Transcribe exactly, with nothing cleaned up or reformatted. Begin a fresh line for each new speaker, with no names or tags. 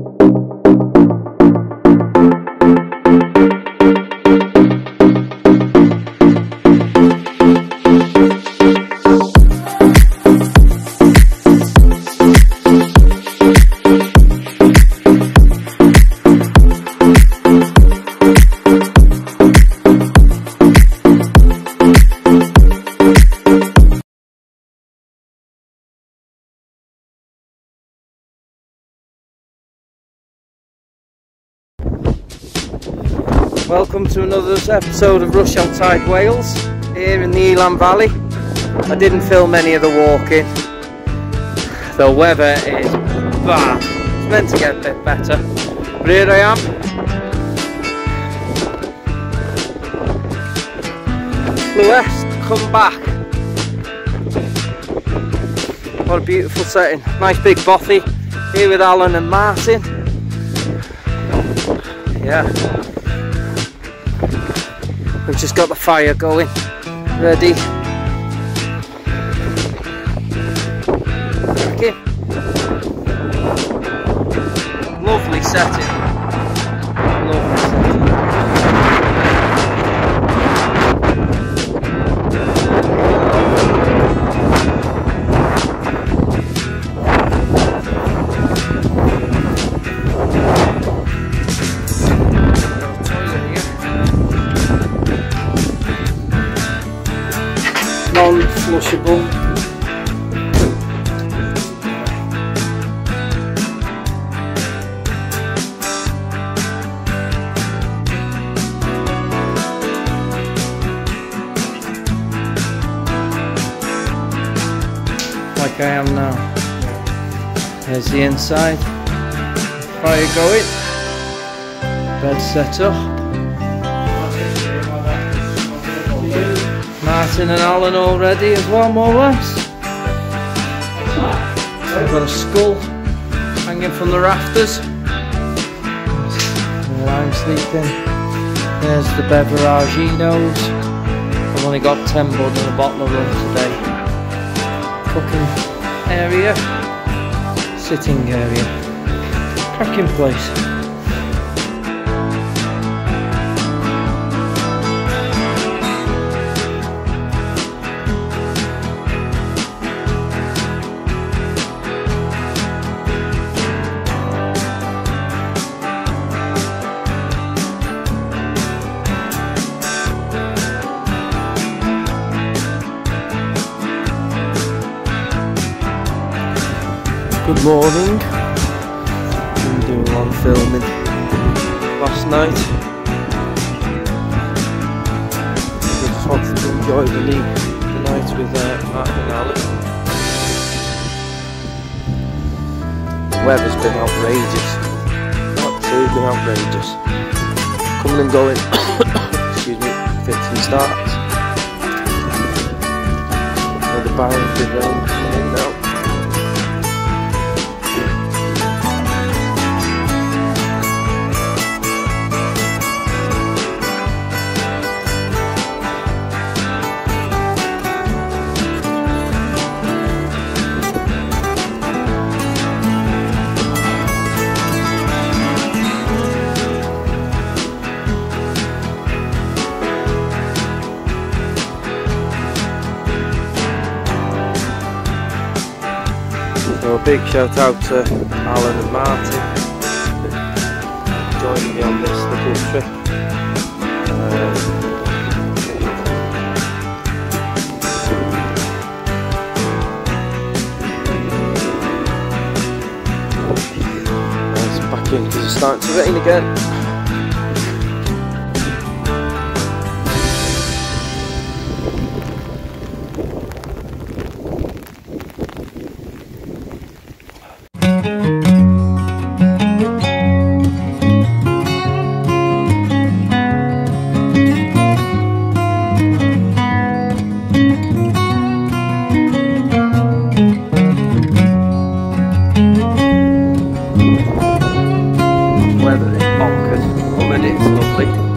Welcome to another episode of Rush Outside Wales here in the Elan Valley. I didn't film any of the walking. The weather is bad. It's meant to get a bit better. But here I am. Lewes, come back. What a beautiful setting. Nice big bothy here with Alan and Martin. Yeah. We've just got the fire going, ready. Okay. Lovely setting. Lovely setting. Non-flushable. Like I am now. There's the inside. Fire going. Bed set up. Martin and Alan already as well, more or less. I've got a skull hanging from the rafters. Where I'm sleeping. There's the beveraginos. I've only got ten bud and a bottle of rum today. Cooking area. Sitting area. Cracking place. Good morning. Been doing a lot of filming last night. I just wanted to enjoy the, the night with uh, Martin and Alan. The weather's been outrageous. Absolutely outrageous. Coming and going. Excuse me. Fits and starts. Another barrel of rain coming in now. So a big shout out to Alan and Martin for joining me on this little trip. Um, Let's back in because it's starting to rain again. Weather is bonkers, but it's lovely.